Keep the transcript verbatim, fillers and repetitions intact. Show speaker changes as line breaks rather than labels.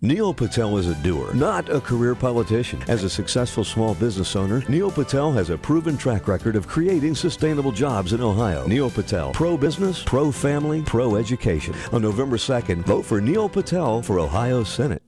Neil Patel is a doer, not a career politician. As a successful small business owner, Neil Patel has a proven track record of creating sustainable jobs in Ohio. Neil Patel, pro-business, pro-family, pro-education. On November second, vote for Neil Patel for Ohio Senate.